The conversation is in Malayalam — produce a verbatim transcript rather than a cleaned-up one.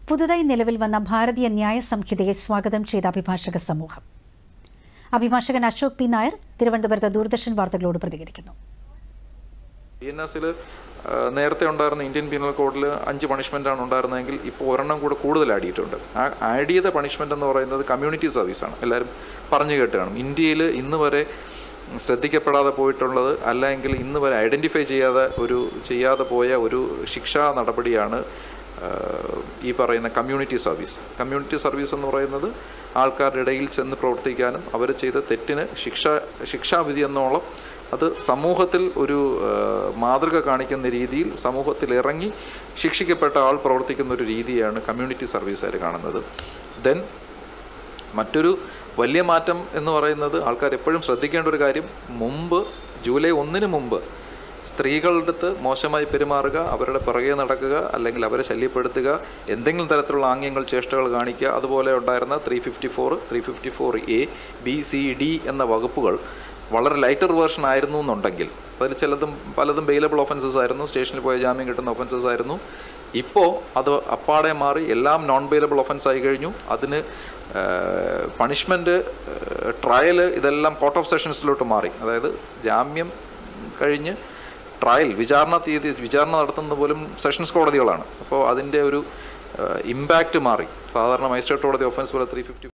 പുതുതായി നിലവിൽ വന്ന ഭാരതീയ ന്യായ സംഹിതയെ സ്വാഗതം ചെയ്ത അഭിഭാഷക സമൂഹം. അഭിഭാഷകൻ അശോക് പി നായർ തിരുവനന്തപുരത്ത് ദൂരദർശൻ വാർത്തകളോട് പ്രതികരിക്കുന്നു. പി എൻ എസിൽ നേരത്തെ ഉണ്ടായിരുന്ന ഇന്ത്യൻ പീനൽ കോഡിൽ അഞ്ച് പണിഷ്മെൻ്റാണ് ഉണ്ടായിരുന്നതെങ്കിൽ ഇപ്പോൾ ഒരെണ്ണം കൂടെ കൂടുതൽ ആഡ് ചെയ്തിട്ടുണ്ട്. ആ ആഡ് ചെയ്ത പണിഷ്മെൻ്റ് എന്ന് പറയുന്നത് കമ്മ്യൂണിറ്റി സർവീസാണ്. എല്ലാവരും പറഞ്ഞു കേട്ട് കാണും. ഇന്ത്യയിൽ ഇന്ന് വരെ ശ്രദ്ധിക്കപ്പെടാതെ പോയിട്ടുള്ളത് അല്ലെങ്കിൽ ഇന്ന് വരെ ഐഡൻറ്റിഫൈ ചെയ്യാതെ ഒരു ചെയ്യാതെ പോയ ഒരു ശിക്ഷാ നടപടിയാണ് ഈ പറയുന്ന കമ്മ്യൂണിറ്റി സർവീസ്. കമ്മ്യൂണിറ്റി സർവീസ് എന്ന് പറയുന്നത് ആൾക്കാരുടെ ഇടയിൽ ചെന്ന് പ്രവർത്തിക്കാനും അവർ ചെയ്ത തെറ്റിന് ശിക്ഷ ശിക്ഷാവിധി എന്നോളം അത് സമൂഹത്തിൽ ഒരു മാതൃക കാണിക്കുന്ന രീതിയിൽ സമൂഹത്തിൽ ഇറങ്ങി ശിക്ഷിക്കപ്പെട്ട ആൾ പ്രവർത്തിക്കുന്ന ഒരു രീതിയാണ് കമ്മ്യൂണിറ്റി സർവീസുകാർ കാണുന്നത്. ദെൻ മറ്റൊരു വലിയ മാറ്റം എന്ന് പറയുന്നത് ആൾക്കാർ എപ്പോഴും ശ്രദ്ധിക്കേണ്ട ഒരു കാര്യം, മുമ്പ് ജൂലൈ ഒന്നിന് മുമ്പ് സ്ത്രീകളുടെ അടുത്ത് മോശമായി പെരുമാറുക, അവരുടെ പുറകെ നടക്കുക, അല്ലെങ്കിൽ അവരെ ശല്യപ്പെടുത്തുക, എന്തെങ്കിലും തരത്തിലുള്ള ആംഗ്യങ്ങൾ ചേഷ്ടകൾ കാണിക്കുക, അതുപോലെ ഉണ്ടായിരുന്ന three fifty four three fifty four A B C D എന്ന വകുപ്പുകൾ വളരെ ലൈറ്റർ വേർഷൻ ആയിരുന്നു എന്നുണ്ടെങ്കിൽ അതിൽ ചിലതും പലതും ബെയിലബിൾ ഒഫൻസസ് ആയിരുന്നു, സ്റ്റേഷനിൽ പോയ ജാമ്യം കിട്ടുന്ന ഒഫൻസസ് ആയിരുന്നു. ഇപ്പോൾ അത് അപ്പാടെ മാറി എല്ലാം നോൺ ബെയിലബിൾ ഒഫൻസ് ആയി കഴിഞ്ഞു. അതിന് പണിഷ്മെൻറ്റ്, ട്രയൽ ഇതെല്ലാം കോർട്ട് ഓഫ് സെഷൻസിലോട്ട് മാറി. അതായത് ജാമ്യം കഴിഞ്ഞ് ട്രയൽ വിചാരണ തീയതി വിചാരണ നടത്തുന്നത് പോലും സെഷൻസ് കോടതികളാണ്. അപ്പോൾ അതിൻ്റെ ഒരു ഇമ്പാക്റ്റ് മാറി. സാധാരണ മജിസ്ട്രേറ്റ് കോടതി ഒഫൻസ് പോലെ ത്രീ ഫിഫ്റ്റി